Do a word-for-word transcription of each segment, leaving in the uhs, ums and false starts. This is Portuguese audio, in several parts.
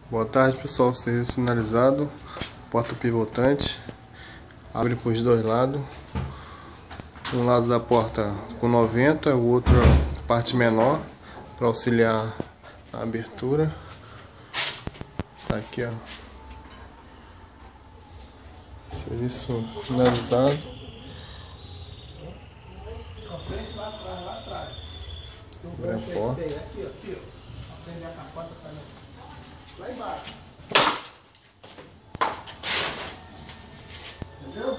Boa tarde, pessoal. Serviço finalizado. Porta pivotante. Abre para os dois lados. Um lado da porta com noventa, o outro parte menor para auxiliar a abertura. Tá aqui, ó. Serviço finalizado. Abre a porta. Aqui, aqui, ó. Aprender a capota para lá embaixo. Entendeu?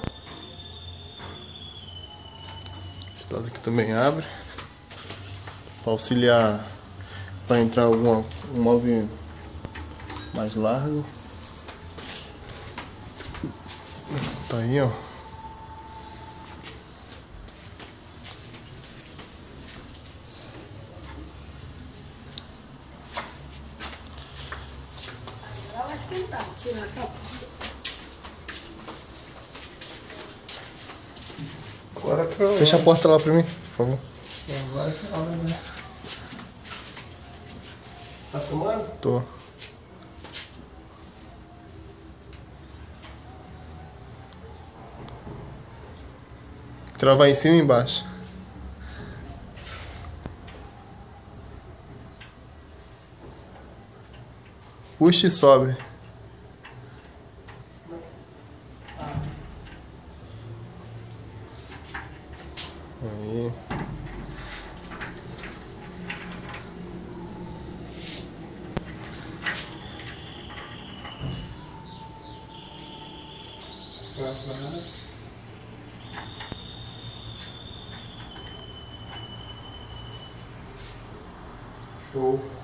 Esse lado aqui também abre para auxiliar, para entrar algum um móvel mais largo. Tá aí, ó. Ela vai esquentar, tirar a capa. Agora que eu... Fecha a porta lá pra mim, por favor. Agora que ela, né? Tá filmando? Tô. Travar em cima e embaixo. Puxa e sobe. Aí. Show.